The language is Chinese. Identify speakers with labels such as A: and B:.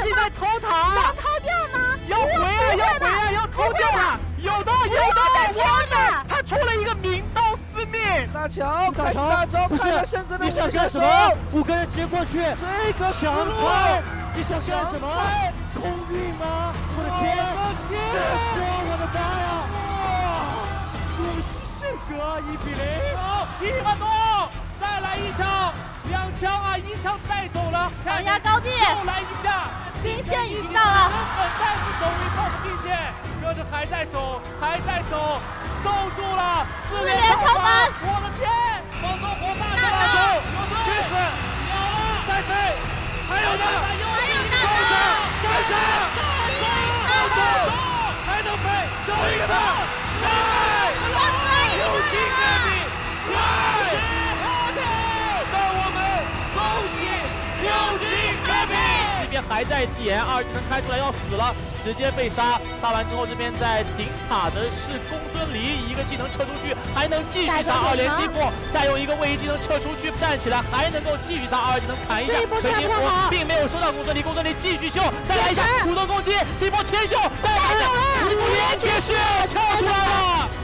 A: 己在偷塔，
B: 要偷掉吗？
A: 要回来，要回来，要偷掉了，有的，我的，他出了一个明刀四命。
C: 大乔开始大招，
D: 不是
C: 看一下申哥的
D: 你想干什么？5个人直接过去，
C: 这个
D: 强拆，你想干什么？空运吗？我的天！我的妈呀！恭喜申哥1比0。
E: 好，1分多，再来一枪，2枪啊，1枪带走了。
B: 强压高地，
E: 又来一下，
B: 兵线已经到了。
E: 根本带不走一炮的兵线，可是还在守，守住了，4连超凡！我的天，
C: 放纵火把的大球，去死！再飞，还有呢，双杀，3杀，还能飞，又一个吧，六进2比，fly，让我们恭喜6进2比。
E: 这边还在点，2技能开出来要死了，直接被杀。杀完之后，这边在顶塔的是公孙离，一个技能撤出去，还能继续杀2连击破，再用一个位移技能撤出去，站起来还能够继续杀2技能砍一下，推金符并没有收到公孙离，公孙离继续秀，再来一下主动攻击，这波天秀，再来一下直接铁血跳出来了。